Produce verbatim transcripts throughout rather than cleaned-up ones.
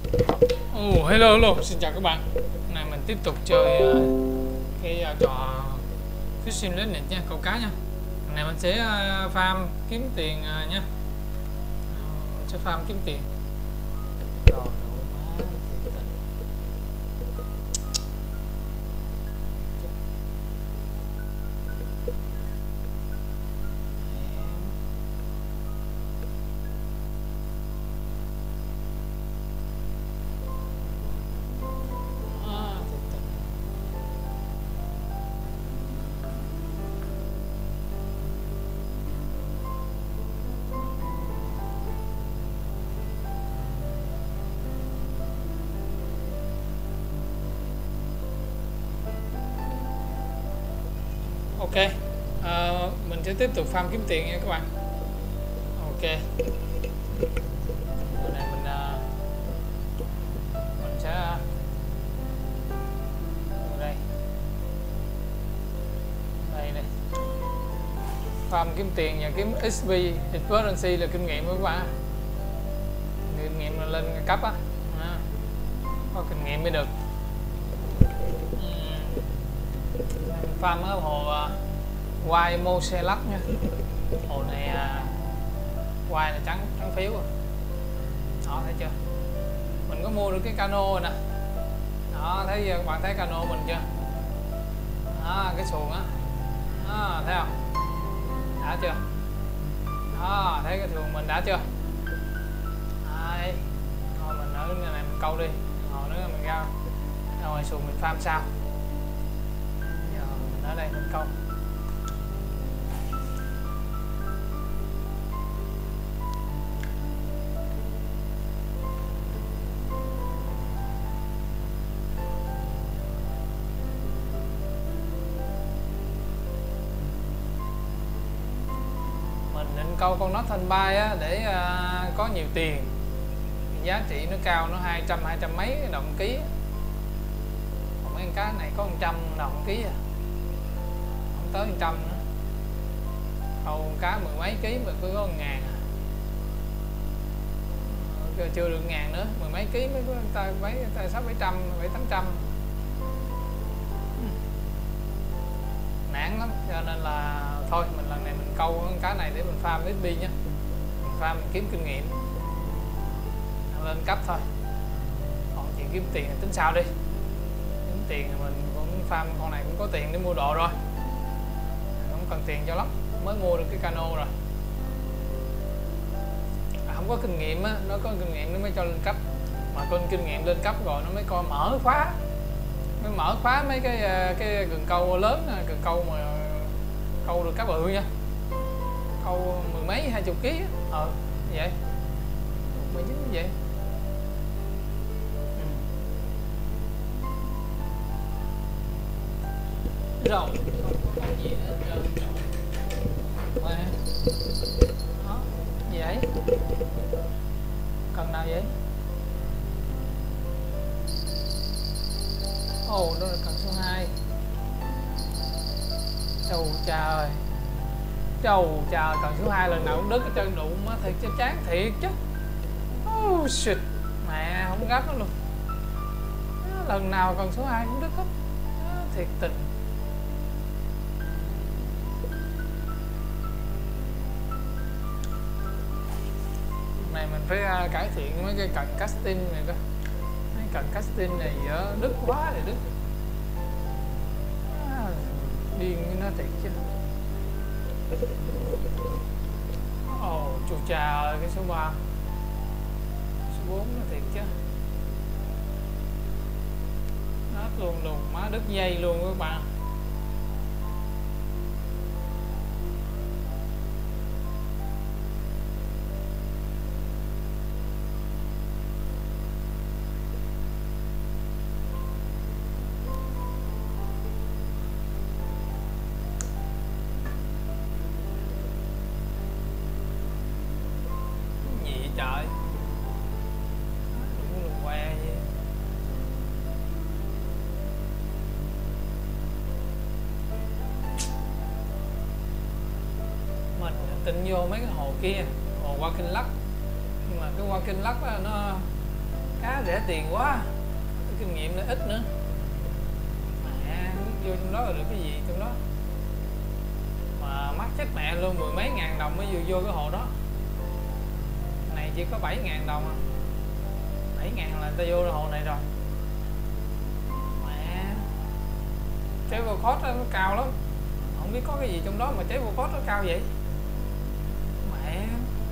Oh, hello hello, xin chào các bạn. Hôm nay mình tiếp tục chơi uh, cái uh, trò Fishing Legends nha, câu cá nha. Hôm nay mình sẽ uh, farm kiếm tiền uh, nha. Uh, mình sẽ farm kiếm tiền. Rồi, ok, uh, mình sẽ tiếp tục farm kiếm tiền nha các bạn. Ok, bữa nay mình uh, mình sẽ ở đây đây đây farm kiếm tiền và kiếm ích pê experience là kinh nghiệm của các bạn. Kinh nghiệm là lên cấp á, à, có kinh nghiệm mới được. Farm ở hồ uh, White Moselak nha. Hồ này uh, White là trắng trắng phiếu rồi. Đó, thấy chưa? Mình có mua được cái cano rồi nè. Đó, thấy các bạn thấy cano mình chưa? Đó, cái xuồng á. Đó, thấy không? Đã chưa? Đó, thấy cái xuồng mình đã chưa? Đấy. Thôi mình ở nơi này mình câu đi. Hồi nữa mình ra ra ngoài xuồng mình farm sao? Ở đây mình câu. Mình định câu con nó thanh bay á, để uh, có nhiều tiền, giá trị nó cao, nó hai trăm hai trăm mấy đồng ký. Còn mấy con cá này có một trăm đồng ký à, tới một trăm nữa. Câu cá mười mấy ký mà cứ có một ngàn à. Chưa được ngàn nữa, mười mấy ký mới có ta mấy ta sáu bảy trăm bảy tám trăm, nản lắm. Cho nên là thôi mình lần này mình câu con cá này để mình farm ích pê nhé, mình farm mình kiếm kinh nghiệm lên cấp thôi. Còn chuyện kiếm tiền thì tính sao đi, kiếm tiền thì mình cũng farm con này cũng có tiền để mua đồ rồi, cần tiền cho lắm, mới mua được cái cano rồi. À, không có kinh nghiệm á, nó có kinh nghiệm nó mới cho lên cấp, mà con kinh nghiệm lên cấp rồi nó mới coi mở khóa, mới mở khóa mấy cái cái cần câu lớn, cần câu mà câu được cá bự nha, câu mười mấy hai chục ký, ờ như vậy, mười chín như vậy. Ừ. Rồi gì hết trơn. Đó, gì vậy? Cần nào vậy? Ồ, oh, đó là cần số hai. Chầu trời. Chầu trời, cần số hai lần nào cũng đứt cái chân đụng á, thiệt chứ chán thiệt chứ. Oh shit. Mẹ không gấp nó luôn. Lần nào cần số hai cũng đứt hết. Thiệt tình. Này mình phải uh, cải thiện mấy cái cần casting này coi. Mấy cần casting này dở đứt quá thì đứt. À, điên với nó thiệt chứ. Ồ, oh, chù chà ơi, cái số ba, số bốn nó thiệt chứ. Nát luôn luôn, má đứt dây luôn các bạn. Trời, đúng luôn que vậy. Mình tin vô mấy cái hồ kia, hồ Qua Kinh Lắc, nhưng mà cái Qua Kinh Lắc đó, nó Cá rẻ tiền quá, kinh nghiệm lại ít nữa. Mẹ vô trong đó là được cái gì trong đó mà mắc chết mẹ luôn, mười mấy ngàn đồng mới vừa vô cái hồ đó. Này chỉ có bảy ngàn đồng à. bảy ngàn là ta vô cái hồ này rồi. Mẹ travel cost nó cao lắm, không biết có cái gì trong đó mà travel cost nó cao vậy. Mẹ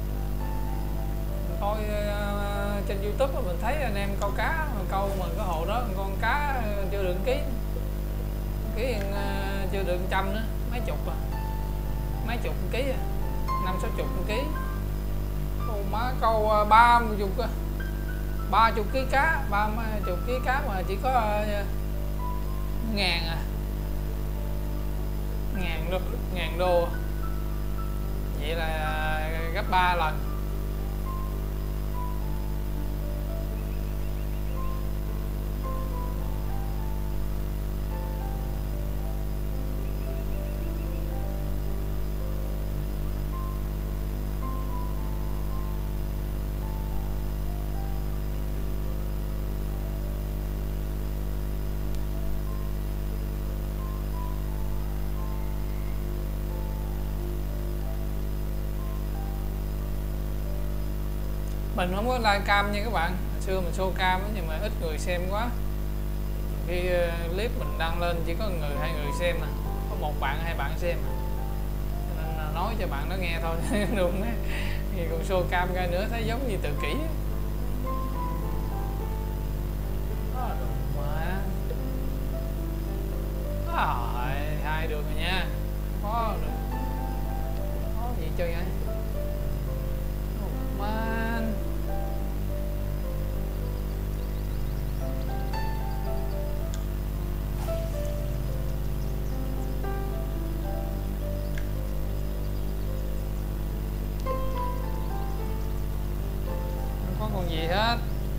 coi uh, trên YouTube mình thấy anh em câu cá câu mà cái hồ đó con cá chưa được ký ký uh, chưa được trăm nữa, mấy chục à, mấy chục ký à, năm sáu chục ký. Ô má câu uh, ba chục ba chục ký cá, ba chục ký cá mà chỉ có uh, ngàn à, ngàn đô, ngàn đô vậy là uh, gấp ba lần. Mình không có live cam nha các bạn, hồi xưa mình show cam nhưng mà ít người xem quá. Khi clip mình đăng lên chỉ có người hai người xem, à có một bạn hai bạn xem, à nên là nói cho bạn nó nghe thôi đúng đấy. Thì còn show cam ra nữa thấy giống như tự kỷ. Đó đúng mà. Rồi hai được rồi nha, có được có gì chơi vậy man. Không có còn gì hết.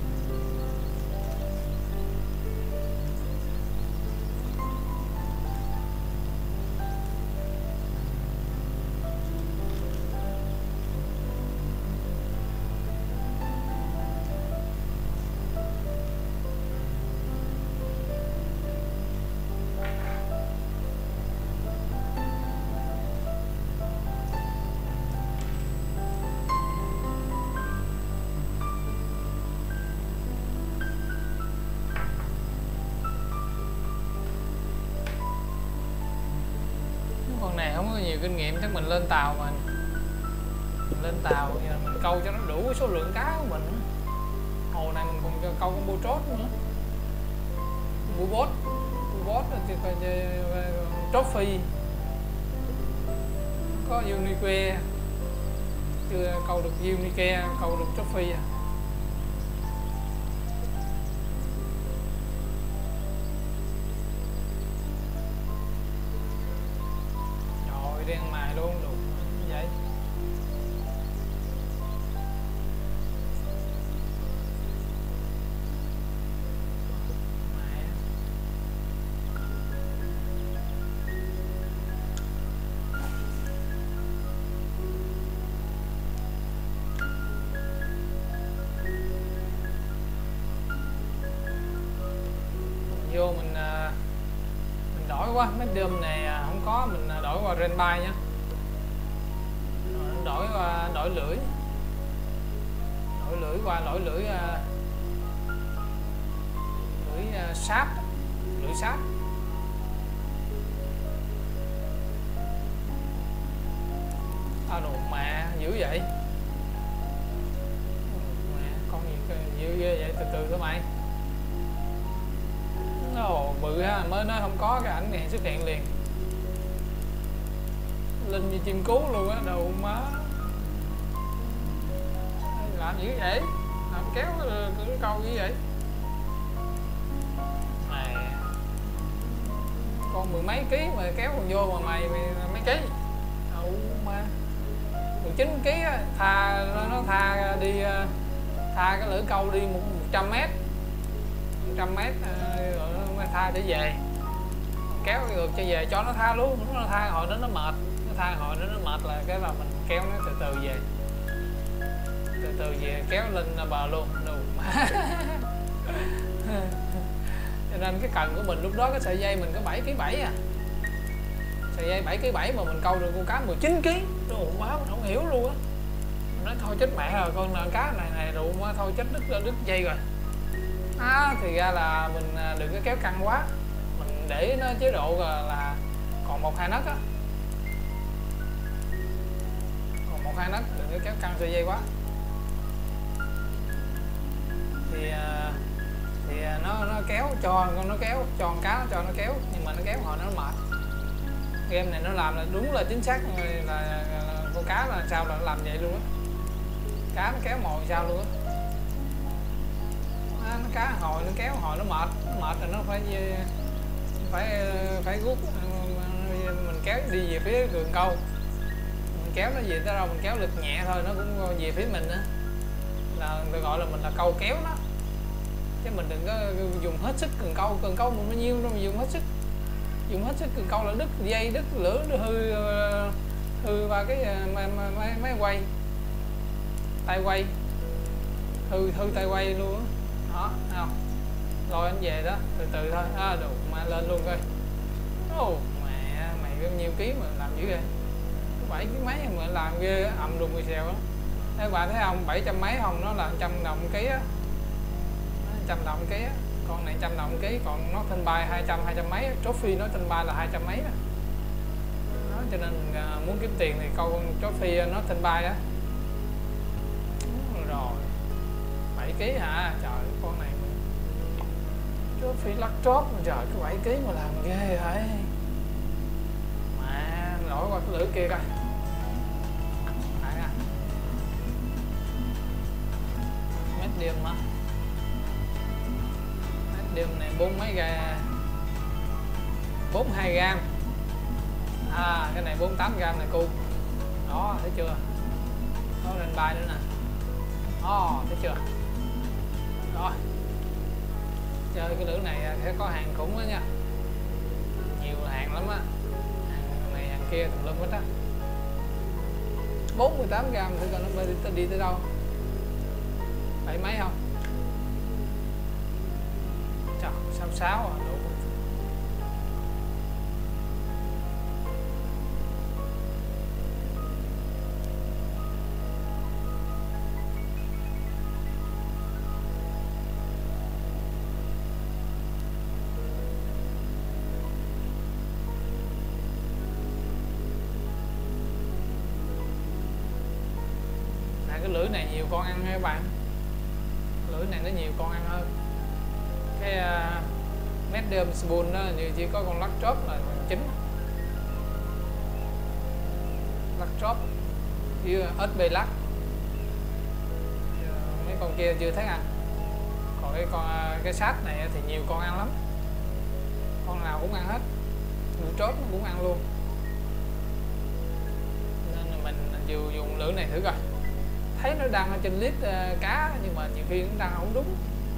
Con này không có nhiều kinh nghiệm, chắc mình lên tàu mà mình lên tàu mình câu cho nó đủ số lượng cá của mình. Hồ này mình còn câu con bô trốt nữa, bô bốt bô bốt trophy, có unique chưa câu được unique, câu được trophy à. Đen mài luôn đủ vậy. Mày. Vô mình mình đổi quá mấy đơm này không có, mình đổi qua Renby nhé, đổi qua đổi lưỡi, đổi lưỡi qua đổi lưỡi lưỡi sáp, lưỡi sáp. À đồ mẹ dữ vậy, mẹ con gì dữ vậy, từ từ thôi mày. Ồ bự ha, mới nói không có cái ảnh này xuất hiện liền, linh như chim cú luôn á, đầu má. Làm gì vậy, làm kéo cái câu như vậy này, con mười mấy ký mà kéo còn vô mà mày, mày mấy ký đâu mà mười chín ký á, tha nó tha đi, tha cái lưỡi câu đi một trăm mét, một trăm mét rồi nó tha để về, kéo được cho về cho nó tha luôn, nó tha hồi đó nó mệt, nó tha hồi đó nó mệt là cái là mình kéo nó từ từ về. từ từ về kéo lên bờ luôn đủ má. Cho nên cái cần của mình lúc đó cái sợi dây mình có bảy ký bảy à, sợi dây bảy ký bảy mà mình câu được con cá mười chín ký, đồ má mình không hiểu luôn á. Mình nói thôi chết mẹ rồi, con cá này này đủ má, thôi chết đứt đứt dây rồi. À, thì ra là mình đừng có kéo căng quá, mình để nó chế độ là, là còn một hai nấc á, còn một hai nấc, đừng có kéo căng sợi dây quá. Thì thì nó nó kéo cho con nó kéo cho con cá nó cho nó kéo, nhưng mà nó kéo hồi nó mệt. Game này nó làm là đúng là chính xác là, là, là con cá là sao là nó làm vậy luôn á, cá nó kéo mồi sao luôn á. À, nó cá hồi nó kéo hồi nó mệt, nó mệt rồi nó phải phải phải rút, mình kéo đi về phía đường câu, mình kéo nó về tới đâu mình kéo lực nhẹ thôi nó cũng về phía mình nữa, là người gọi là mình là câu kéo nó, chứ mình đừng có dùng hết sức cần câu, cần câu mình bao nhiêu đâu mà dùng hết sức, dùng hết sức cần câu là đứt dây đứt lửa đứt hư hư ba cái máy, máy, máy quay tay quay, hư hư tay quay luôn đó. Đó, thấy không? Lôi anh về đó, từ từ thôi. À, đủ mà lên luôn coi. Ồ, mẹ, mày bao nhiêu ký mà làm dữ vậy? bảy ký mấy mà làm ghê, ầm đùng mười xèo đó. Các bạn thấy không? bảy trăm mấy không, nó là trăm đồng ký á. trăm đồng ký á. Con này trăm đồng ký, còn nó thanh bay hai trăm, hai trăm mấy. Trophy nó thanh bay là hai trăm mấy đó. Đó, cho nên uh, muốn kiếm tiền thì câu con trophy nó thanh bay á. Rồi. bảy ký hả? Trời, con này trophy lắc tróp mà trời, cái bảy ký mà làm ghê vậy. Mà đổi qua cái lưỡi kia coi. À. Medium hả? Medium này bốn mấy ga, bốn mươi hai gram. À, cái này bốn mươi tám gram này cu. Đó, thấy chưa? Có lên bay nữa nè. Đó, thấy chưa? Rồi. Chơi cái lưỡi này sẽ có hàng khủng đó nha, nhiều hàng lắm á, hàng này hàng kia tùm lum hết á. Bốn mươi tám gram thử coi nó đi, đi, đi tới đâu, bảy mấy không? Trời, sáu sáu à, đủ. Cái lưỡi này nhiều con ăn nha các bạn, lưỡi này nó nhiều con ăn hơn cái uh, medium spoon đó, như chỉ có con lắc chóp là chính, lắc chóp với ếch bê lắc, mấy con kia chưa thấy ăn. Còn cái con cái sát này thì nhiều con ăn lắm, con nào cũng ăn hết, blue chóp nó cũng ăn luôn, nên là mình vừa dùng lưỡi này thử coi. Thấy nó đăng ở trên list uh, cá nhưng mà nhiều khi nó đăng không đúng.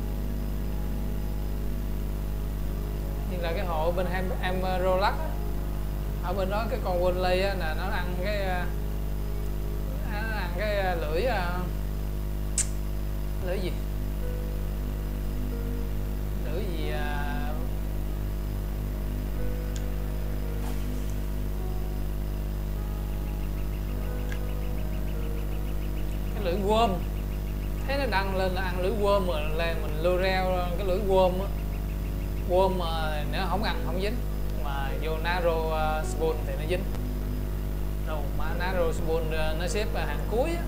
Như là cái hộ bên em em Rolex á, ở bên đó cái con Wonley á là nó ăn cái uh, nó ăn cái uh, lưỡi uh, lưỡi gì lưỡi gì uh, lưỡi worm, thấy nó đăng lên là ăn lưỡi worm mà lên mình lưa reo cái lưỡi worm á, worm mà nếu không ăn không dính, mà vô Naro uh, spoon thì nó dính. Đâu mà Naro spoon uh, nó xếp uh, hàng cuối á,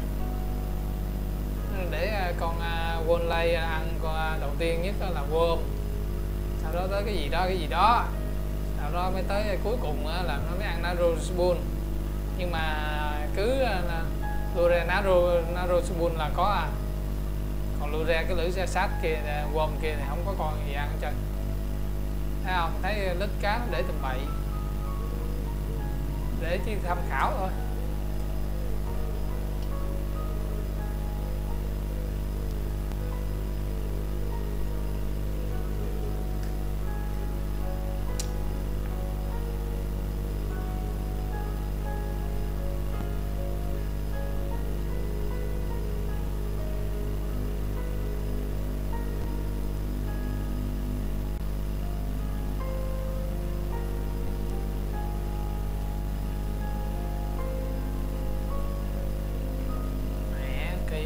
để uh, con uh, Wonley uh, ăn con uh, đầu tiên nhất đó là worm, sau đó tới cái gì đó cái gì đó, sau đó mới tới uh, cuối cùng uh, là nó mới ăn Naro spoon. Nhưng mà cứ uh, lure Naro Naro spoon là có à, còn lure cái lưỡi xe sát kia worm kia thì không có con gì ăn hết trơn. Thấy không, thấy lít cá nó để tầm bậy để chỉ tham khảo thôi.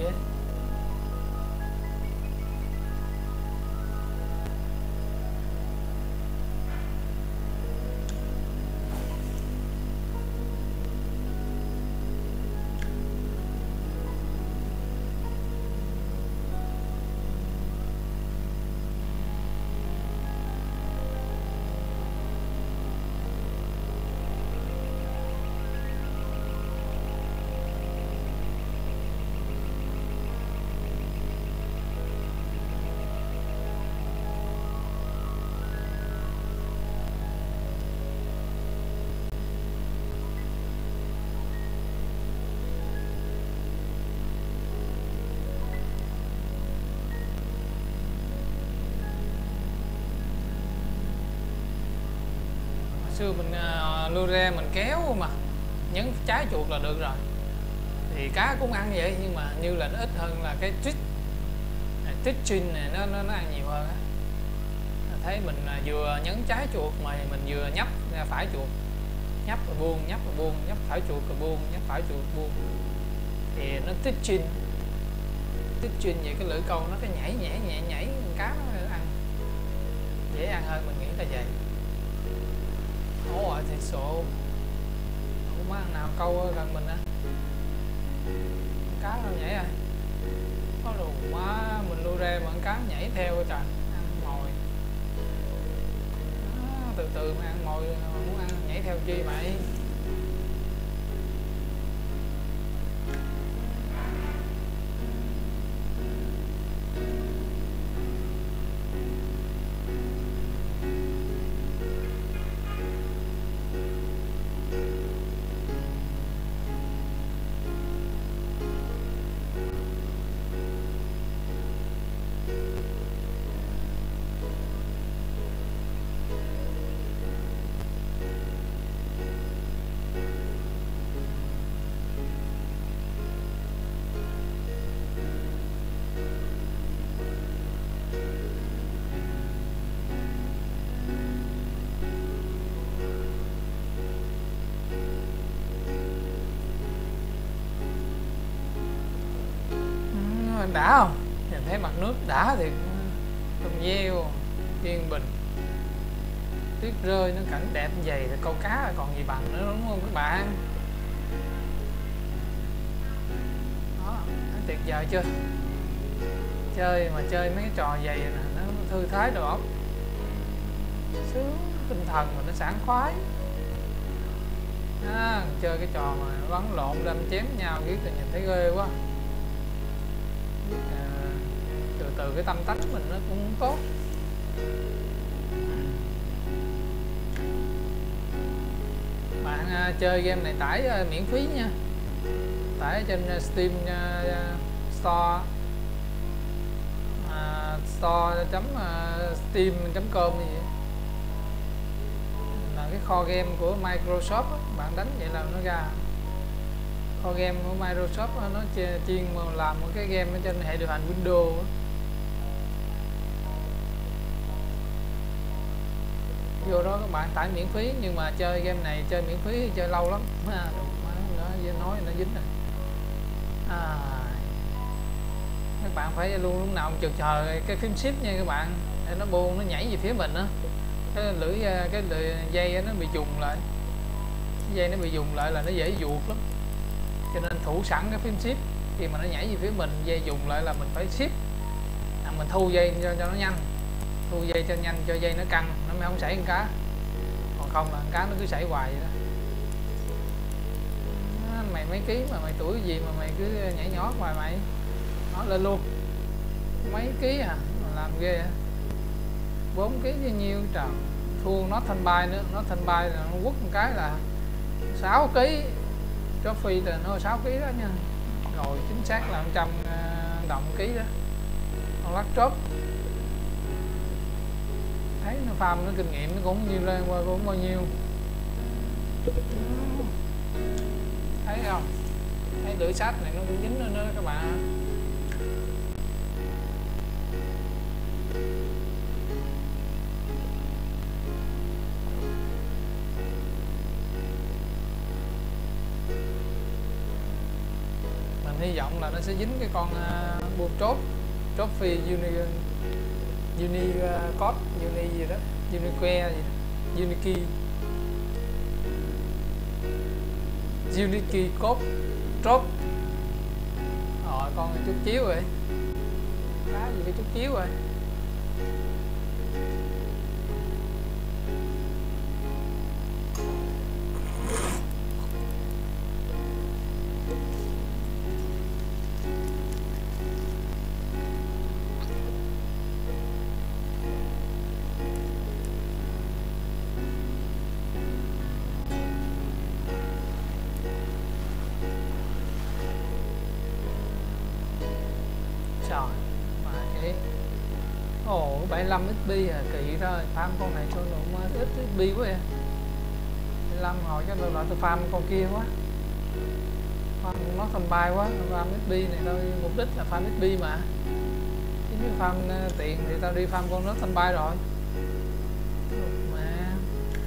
á. Xưa mình uh, lưu re mình kéo mà nhấn trái chuột là được rồi, thì cá cũng ăn vậy, nhưng mà như là nó ít hơn là cái twitch twitching này nó, nó nó ăn nhiều hơn á. Thấy mình uh, vừa nhấn trái chuột mà mình vừa nhấp ra phải chuột, nhấp rồi buông, nhấp rồi buông, nhấp phải chuột rồi buông, nhấp phải chuột buông, thì nó twitching twitching vậy. Cái lưỡi câu nó cái nhảy nhảy nhảy nhảy cá nó ăn dễ ăn hơn, mình nghĩ là vậy. Ồ, thì số không có nào câu ở gần mình á, cá đâu nhảy rồi, có đồ quá mình lưu re mà con cá nhảy theo trời, ăn mồi à, từ từ mà ăn mồi, muốn ăn nhảy theo chi mày. Đã không? Nhìn thấy mặt nước đã thì trong gieo yên bình, tuyết rơi nó cảnh đẹp như vậy thì câu cá là còn gì bằng nữa, đúng không các bạn? Đó, tuyệt vời chưa? Chơi mà chơi mấy cái trò vậy nè, nó thư thái đầu óc, sướng tinh thần mà nó sảng khoái. À, chơi cái trò mà bắn lộn đâm chém nhau biết là nhìn thấy ghê quá. À, từ từ cái tâm tánh mình nó cũng tốt. Bạn uh, chơi game này tải uh, miễn phí nha, tải trên uh, Steam uh, Store uh, store chấm uh, steam chấm com gì vậy, là cái kho game của Microsoft á. Bạn đánh vậy là nó ra kho game của Microsoft á, nó chuyên làm một cái game ở trên hệ điều hành Windows á. Vô đó các bạn tải miễn phí, nhưng mà chơi game này chơi miễn phí thì chơi lâu lắm à, nó nói nó dính rồi à, các bạn phải luôn lúc nào chực chờ cái phím shift nha các bạn, để nó buông nó nhảy về phía mình á, cái lưỡi cái lưỡi dây nó bị dùng lại, cái dây nó bị dùng lại là nó dễ vuột lắm, cho nên thủ sẵn cái phím shift, khi mà nó nhảy về phía mình dây dùng lại là mình phải shift à, mình thu dây cho, cho nó nhanh, thu dây cho nhanh cho dây nó căng nó mới không xảy con cá, còn không là con cá nó cứ xảy hoài vậy đó. À, mày mấy ký mà mày tuổi gì mà mày cứ nhảy nhót hoài mày, nó lên luôn mấy ký à, mà làm ghê à, bốn ký bao nhiêu trời, thua nó thanh bay nữa, nó thanh bay là nó quất một cái là sáu ký, trophy là nó sáu ký đó nha, rồi chính xác là một trăm đồng ký đó, con lắc chốt. Thấy nó farm nó kinh nghiệm nó cũng như lên qua cũng bao nhiêu, thấy không, thấy lưỡi sách này nó cũng dính lên nữa các bạn. Mình mình hy vọng là nó sẽ dính cái con uh, bua chốt trophy uni uni uh, code uni gì đó, unique gì đó, unique unique code drop. Rồi con chút chiếu rồi, đá gì cái chút chiếu rồi. Trời mà cái ồ bảy mươi lăm ích pê à, kỳ rồi farm con này cho nó ít ích pê quá à. bảy mươi lăm hồi cho nó lại tôi farm con kia quá, farm nó thành bay quá, farm ích pê này thôi, mục đích là farm ích pê mà, chứ nếu farm tiền thì tao đi farm con nó thành bay rồi mà.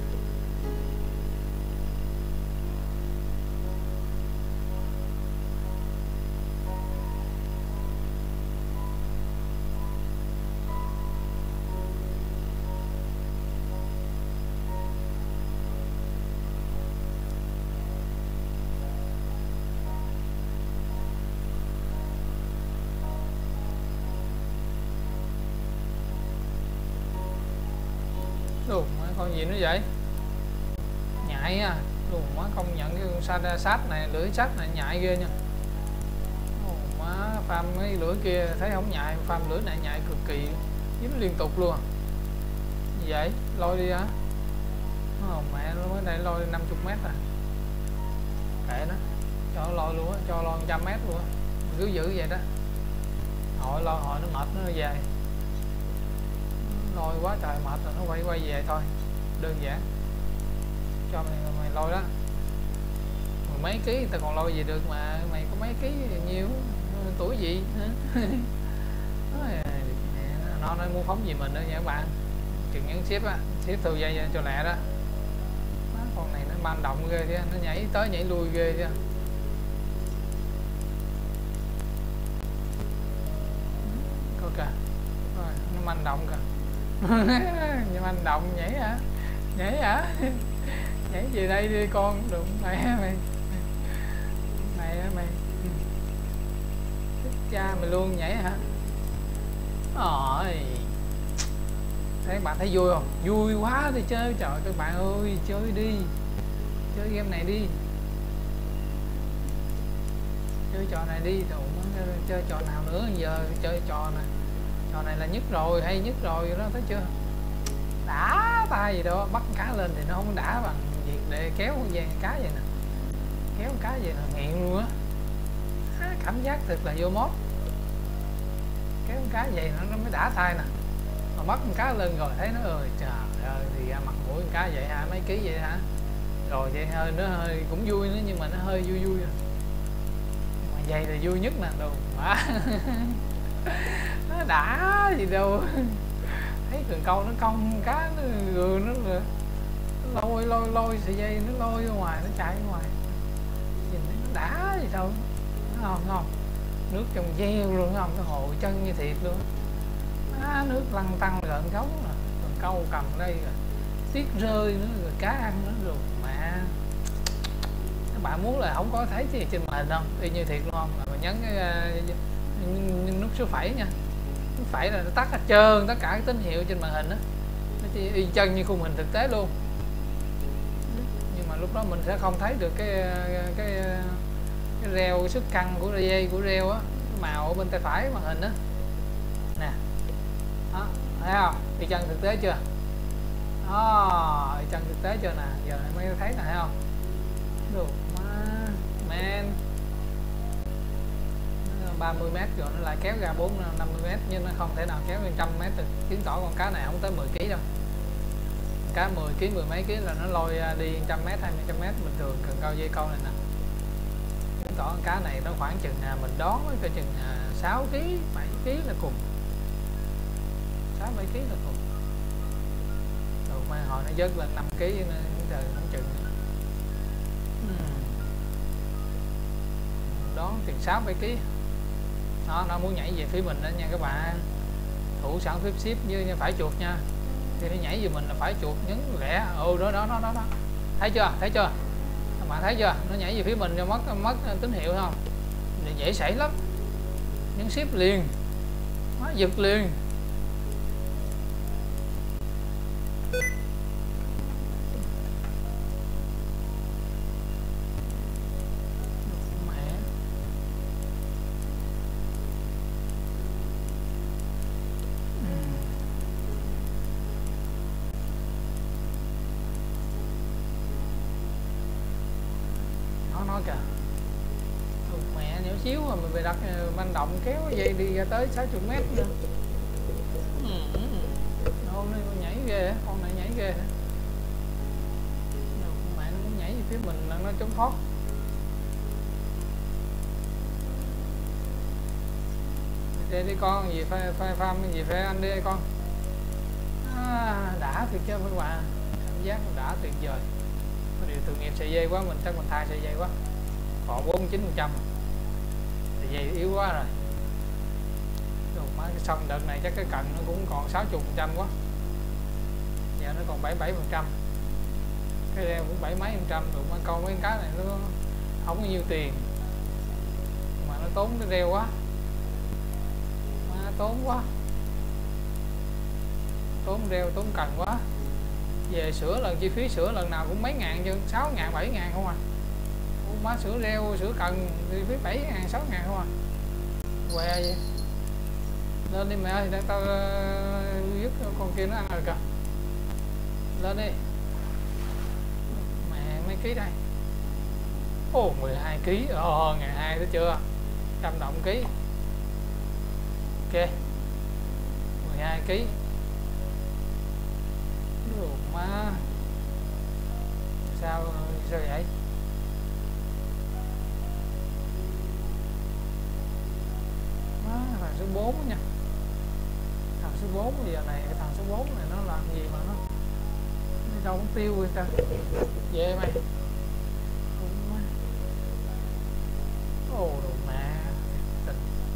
Đồ má con gì nữa vậy? Nhại à. Đồ má công nhận cái con sát này, lưỡi sắt này nhại ghê nha. Đồ má farm mấy lưỡi kia thấy không nhại, farm lưỡi này nhại cực kỳ, dính liên tục luôn. Gì vậy? Lôi đi hả? Ồ mẹ nó mới đây lôi năm mươi mét à. Kệ nó, cho nó lôi luôn á, cho lôi một trăm mét luôn á. Cứ giữ vậy đó. Hồi lôi hồi nó mệt nó về. Lôi quá trời mệt rồi nó quay quay về thôi, đơn giản. Cho mày mày lôi đó, mười mấy ký tao còn lôi gì được mà mày có mấy ký nhiêu, tuổi gì hả? Nó nói muốn phóng gì mình nữa nha các bạn, chừng nhấn ship á, ship từ dây cho lẹ đó. Con này nó man động ghê chứ, nó nhảy tới nhảy lui ghê chứ. Coi kìa, nó manh động kìa. Nhưng anh động nhảy hả? Nhảy hả? Nhảy về đây đi con, đụng mẹ mày. Mày á mày. Thích cha mày luôn, nhảy hả? Rồi. Thấy bạn thấy vui không? Vui quá đi chơi, trời các bạn ơi, chơi đi. Chơi game này đi. Chơi trò này đi, tụi chơi trò nào nữa giờ, chơi trò này. Trò này là nhất rồi, hay nhất rồi đó, thấy chưa? Đã tay gì đó, bắt cá lên thì nó không đã bằng việc để kéo con dàn cá vậy nè. Kéo con cá vậy là nghiện luôn á. Cảm giác thật là vô mốt. Kéo con cá vậy nó, nó mới đã tay nè. Mà bắt con cá lên rồi thấy nó ơi trời ơi, thì ra mặt mũi con cá vậy hả, mấy ký vậy hả? Rồi vậy hơi nó hơi cũng vui nữa, nhưng mà nó hơi vui vui. Mà vậy là vui nhất nè, đồ mà. Nó đã gì đâu. Thấy cần câu nó cong cá nó gừ nó, nó lôi lôi lôi sợi dây nó lôi ra ngoài, nó chạy ra ngoài, nhìn thấy nó đã gì đâu, nó không không nước trong veo luôn không, cái hồ chân như thiệt luôn á, nước lăn tăng gợn góng nè, cần câu cầm đây rồi tiết rơi nữa, rồi cá ăn nữa rồi mà. Các bạn muốn là không có thấy gì trên màn hình không, y như thiệt luôn không, mà nhấn cái uh, nút số phẩy nha, nút phẩy là nó tắt hết trơn tất cả cái tín hiệu trên màn hình đó, nó chỉ y chân như khung hình thực tế luôn. Nhưng mà lúc đó mình sẽ không thấy được cái cái cái reo sức căng của dây của reo á, màu ở bên tay phải màn hình đó nè, đó, thấy không, y chân thực tế chưa đó, y chân thực tế chưa nè, giờ này mới thấy nè, thấy không, được má man. Ba mươi mét rồi nó lại kéo ra bốn năm mươi mét, nhưng nó không thể nào kéo lên trăm mét được, chứng tỏ con cá này không tới mười ký đâu. Cá mười ký mười mấy ký là nó lôi đi trăm mét hai mươi mét bình thường, cần câu dây câu này nè, chứng tỏ con cá này nó khoảng chừng à, mình đoán cái chừng à, sáu ký bảy ký là cùng, sáu bảy ký là cùng. Rồi mai hồi nó dớt lên năm ký nữa, trời không chừng. đón tiền sáu bảy ký. Đó, nó muốn nhảy về phía mình đó nha các bạn. Thủ sẵn phím shift như phải chuột nha. Thì nó nhảy về mình là phải chuột nhấn lẻ. Ừ đó đó đó đó, đó. Thấy chưa? Thấy chưa? Các bạn thấy chưa? Nó nhảy về phía mình cho mất mất tín hiệu không? Thì dễ xảy lắm. Nhấn shift liền. Nó giật liền. Nó kìa. Ừ, mẹ nhỏ xíu mà mình bị đặt manh động kéo dây đi ra tới sáu mươi mét nữa. Ừ, ừ. Hôm nay con nhảy ghê, con này nhảy ghê. Mẹ nó muốn nhảy về phía mình là nó trốn thoát. Đi đi con, gì phải phải farm gì phải anh đi con. À, đã thiệt chứ các bạn. Cảm giác đã tuyệt vời. Điều tội nghiệp sợi dây quá, mình chắc mình thay sợi dây quá. Còn bốn mươi chín phần trăm sợi dây yếu quá rồi. Đồ má, xong đợt này chắc cái cần nó cũng còn sáu mươi phần trăm quá. Giờ nó còn bảy mươi bảy phần trăm. Cái reo cũng bảy mấy phần trăm. Đồ má, con mấy cái này nó không có nhiêu tiền mà nó tốn cái reo quá. Má, tốn quá. Tốn reo, tốn cần quá. Về sửa lần chi phí sửa lần nào cũng mấy ngàn chứ, sáu ngàn bảy ngàn không à. Ủa, má sửa reo sửa cần chi phí bảy ngàn sáu ngàn không à. Què vậy. Lên đi mẹ ơi, để tao dứt con kia nó ăn rồi kìa. Lên đi. Mẹ mấy ký đây. Ồ mười hai ký. Ồ ngàn hai thấy chưa. Trăm đồng ký. Ok. mười hai ký. Đồ má. Sao sao vậy? Má, thằng số bốn nha. Thằng số bốn giờ này, thằng số bốn này nó làm gì mà nó đi đâu cũng tiêu vậy ta. Về mày. Ồ đồ má. Tình.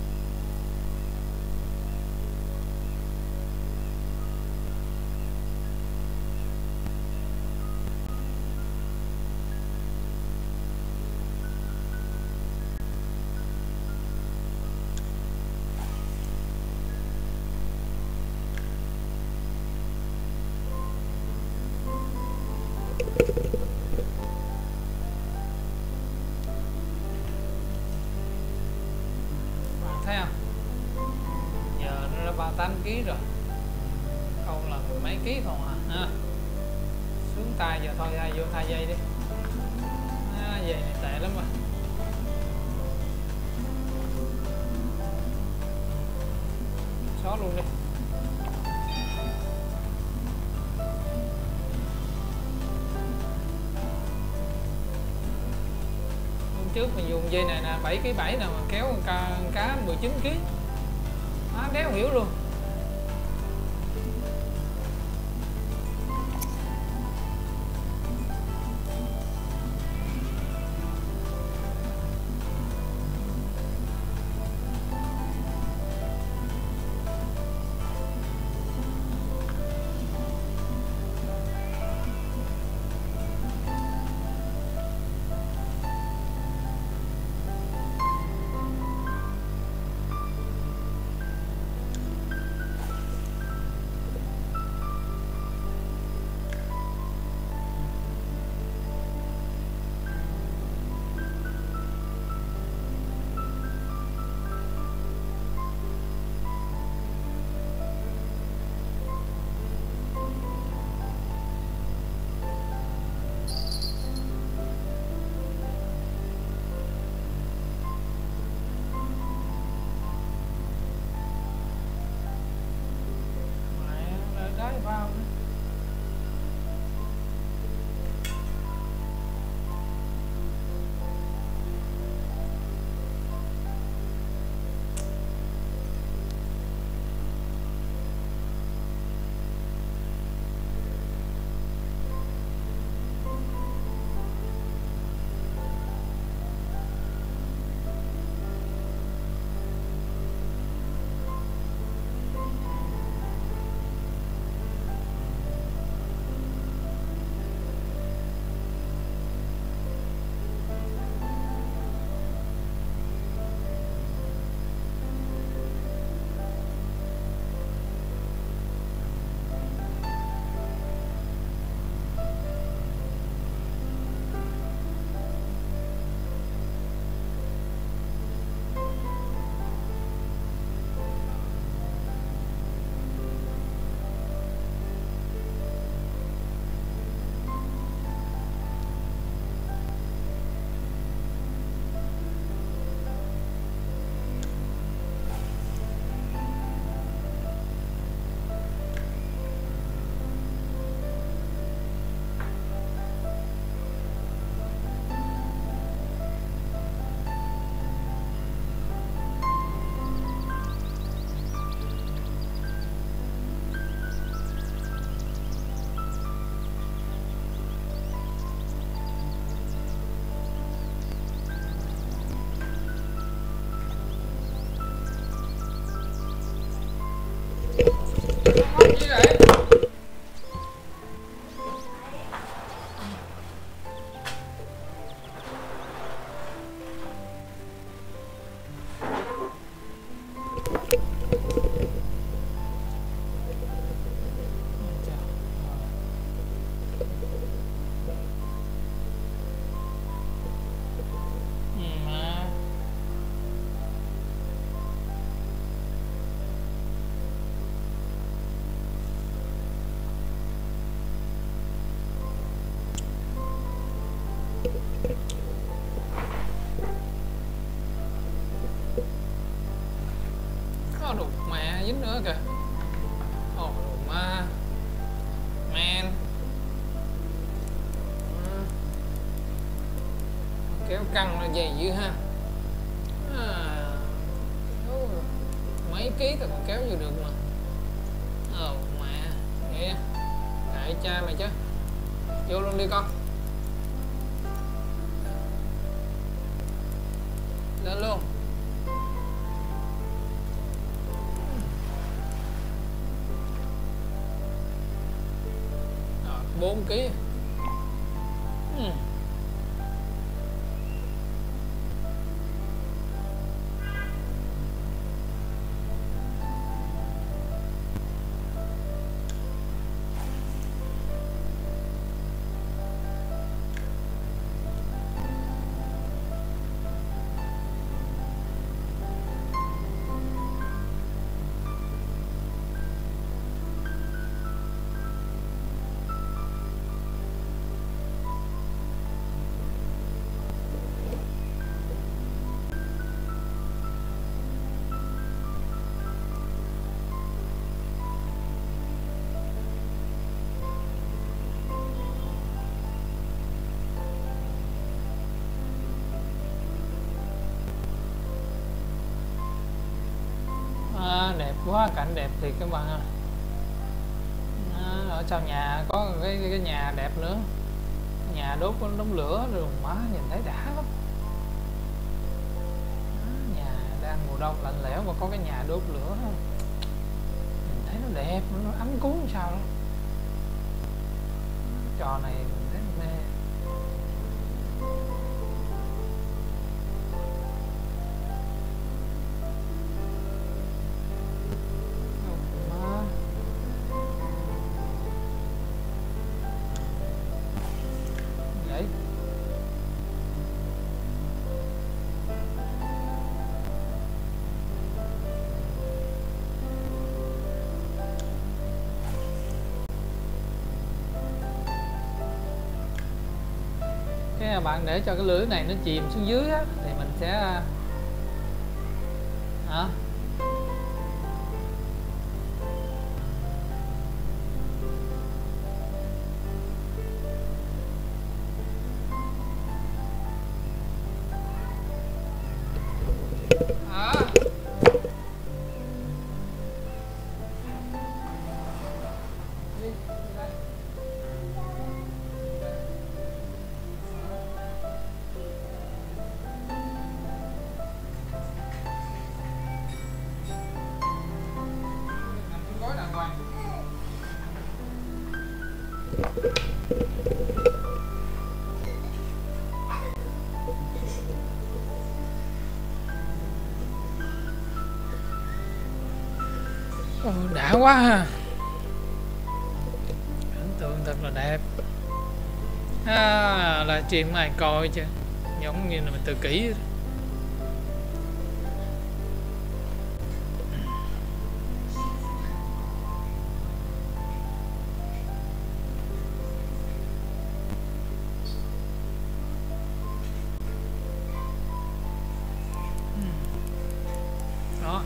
Thấy không? Giờ nó đã ba mươi tám ký rồi. Không là mười mấy ký không à ha. Xuống tay giờ thôi, thay vô thay dây đi. À, dây này tệ lắm rồi. Xóa luôn đi. Trước mình dùng dây này nè, bảy ký bảy nè mà kéo con cá, cá mười chín ký. Má đéo hiểu luôn. Vào. Nó đục mẹ dính nữa kìa. Ồ đục ma man. Kéo căng là dày dữ ha. À, mấy ký tao còn kéo vô được mà. Ồ mẹ vậy kệ cha mày chứ. Vô luôn đi con. Lên luôn. Rồi bốn ký. Ừ. À, đẹp quá, cảnh đẹp thiệt các bạn ơi. À, ở sau nhà có cái, cái nhà đẹp nữa, nhà đốt đống lửa rồi má nhìn thấy đã lắm. À, nhà đang mùa đông lạnh lẽo mà có cái nhà đốt lửa nhìn thấy nó đẹp, nó ấm cúng sao đó. Trò này mình thấy mê. Cái bạn để cho cái lưới này nó chìm xuống dưới á, thì mình sẽ hả? À. Ồ, đã quá ha, ấn tượng thật là đẹp. À, livestream ai coi chứ giống như là mình tự kỷ. Đó.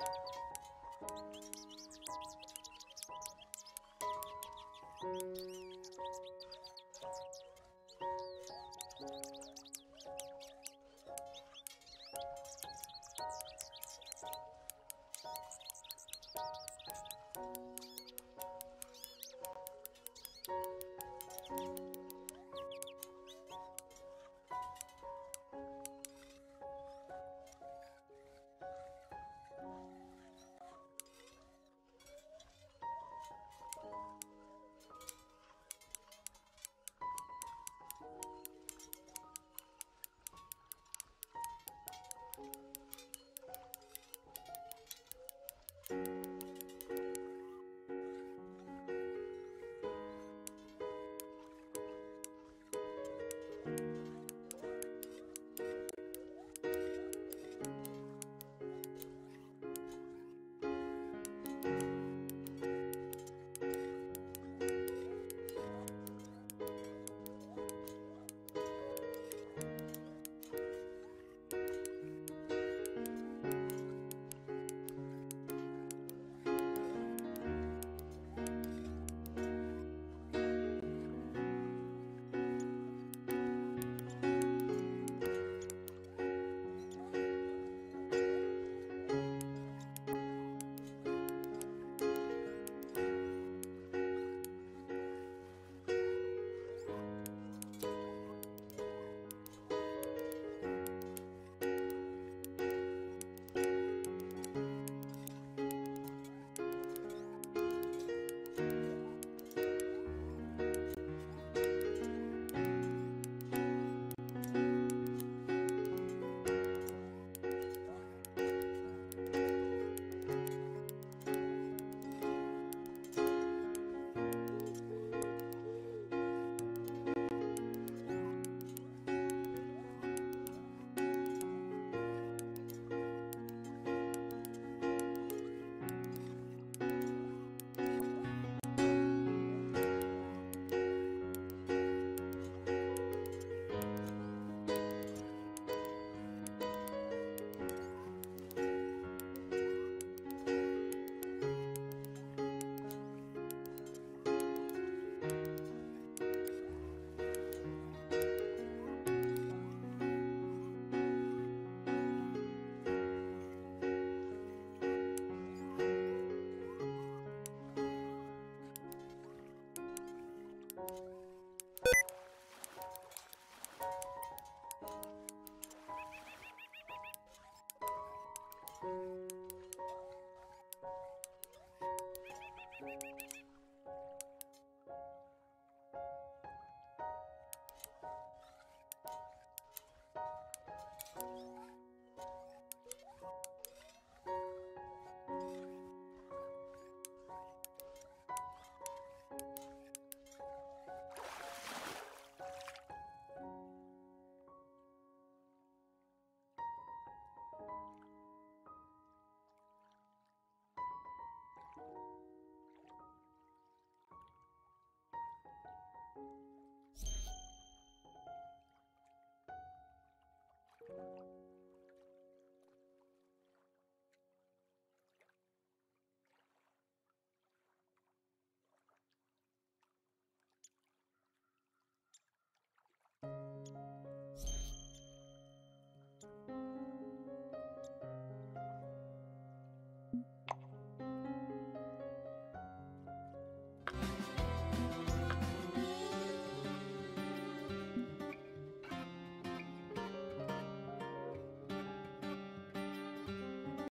you